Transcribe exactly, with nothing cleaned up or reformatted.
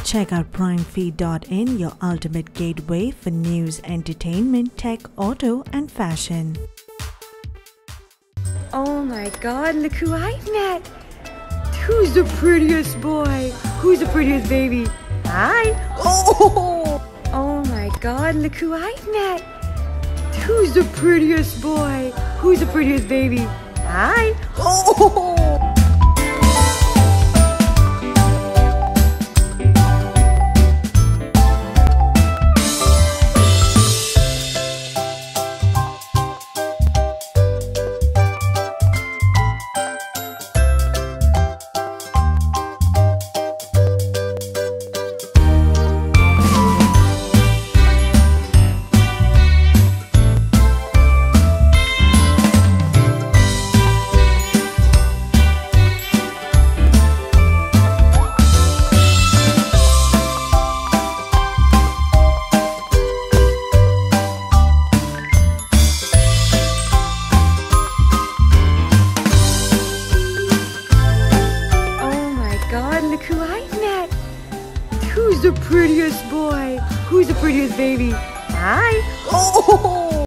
Check out prime feed dot in, your ultimate gateway for news, entertainment, tech, auto, and fashion. Oh my god, look who I've met! Who's the prettiest boy? Who's the prettiest baby? Hi! Oh! Oh my god, look who I've met! Who's the prettiest boy? Who's the prettiest baby? Hi! Oh! God, look who I've met! Who's the prettiest boy? Who's the prettiest baby? Hi! Oh!